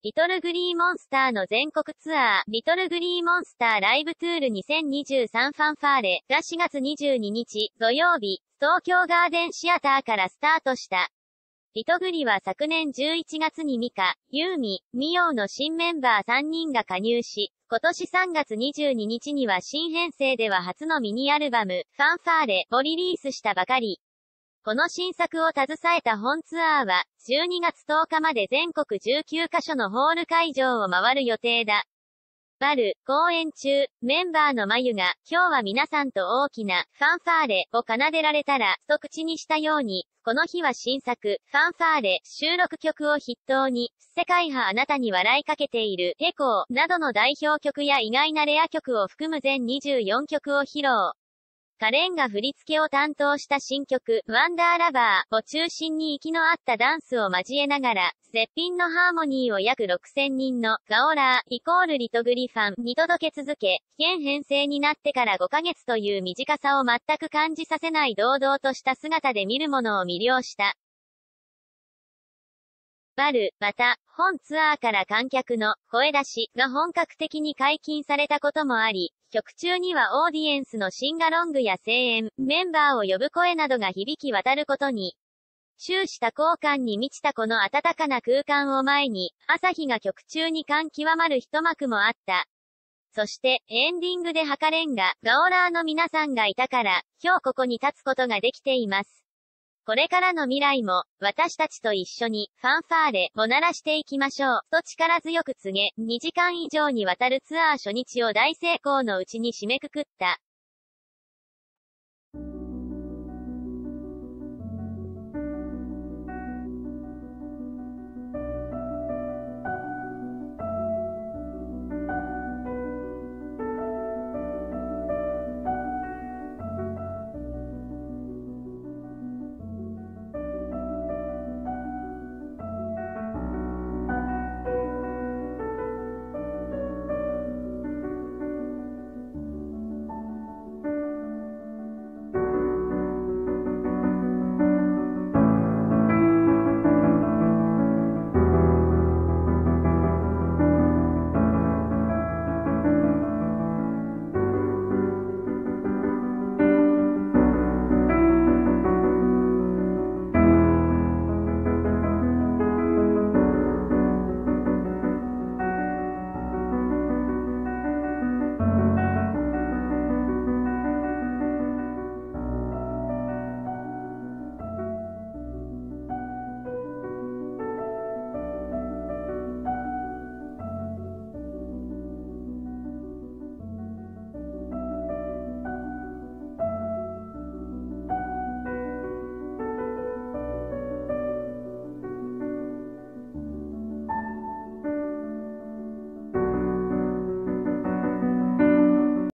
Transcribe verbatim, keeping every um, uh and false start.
リトルグリーモンスターの全国ツアー、リトルグリーモンスターライブトゥールにせんにじゅうさんファンファーレがしがつにじゅうににち土曜日、東京ガーデンシアターからスタートした。リトグリは昨年じゅういちがつにミカ、ユーミ、ミヨウの新メンバーさんにんが加入し、今年さんがつにじゅうににちには新編成では初のミニアルバム、ファンファーレをリリースしたばかり。この新作を携えた本ツアーは、じゅうにがつとおかまで全国じゅうきゅうかしょのホール会場を回る予定だ。バル、公演中、メンバーのマユが、今日は皆さんと大きな、ファンファーレを奏でられたら、と口にしたように、この日は新作、ファンファーレ、収録曲を筆頭に、世界派あなたに笑いかけている、エコー、などの代表曲や意外なレア曲を含む全にじゅうよんきょくを披露。カレンが振り付けを担当した新曲、ワンダーラバーを中心に息の合ったダンスを交えながら、絶品のハーモニーを約ろくせんにんのガオラーイコールリトグリファンに届け続け、現編成になってからごかげつという短さを全く感じさせない堂々とした姿で見る者を魅了した。バル、また、本ツアーから観客の声出しが本格的に解禁されたこともあり、曲中にはオーディエンスのシンガロングや声援、メンバーを呼ぶ声などが響き渡ることに、終始多幸感に満ちたこの温かな空間を前に、朝日が曲中に感極まる一幕もあった。そして、エンディングでハカレンが、ガオラーの皆さんがいたから、今日ここに立つことができています。これからの未来も、私たちと一緒に、ファンファーレを鳴らしていきましょう、と力強く告げ、にじかん以上にわたるツアー初日を大成功のうちに締めくくった。